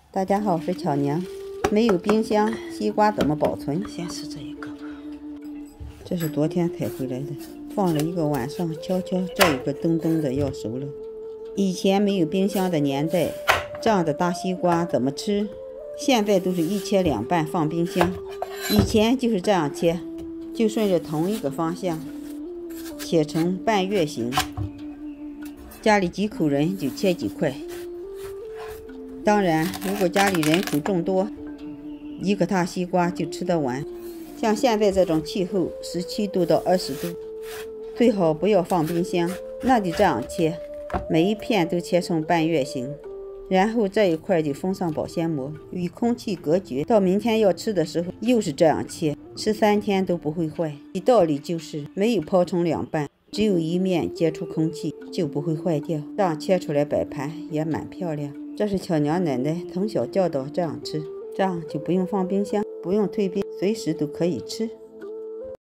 大家好，我是巧娘。没有冰箱，西瓜怎么保存？ 先吃这一个， 这是昨天采回来的，放了一个晚上，悄悄这一个噔噔的要熟了。以前没有冰箱的年代，这样的大西瓜怎么吃？现在都是一切两半放冰箱，以前就是这样切，就顺着同一个方向切成半月形。家里几口人就切几块。当然，如果家里人口众多，一个大西瓜就吃得完。像现在这种气候，17度到20度，最好不要放冰箱。那就这样切，每一片都切成半月形，然后这一块就封上保鲜膜，与空气隔绝。到明天要吃的时候，又是这样切，吃3天都不会坏。道理就是没有剖成两半，只有一面接触空气，就不会坏掉。这样切出来摆盘也蛮漂亮。这是巧娘奶奶从小教导这样吃，这样就不用放冰箱，不用退冰，随时都可以吃。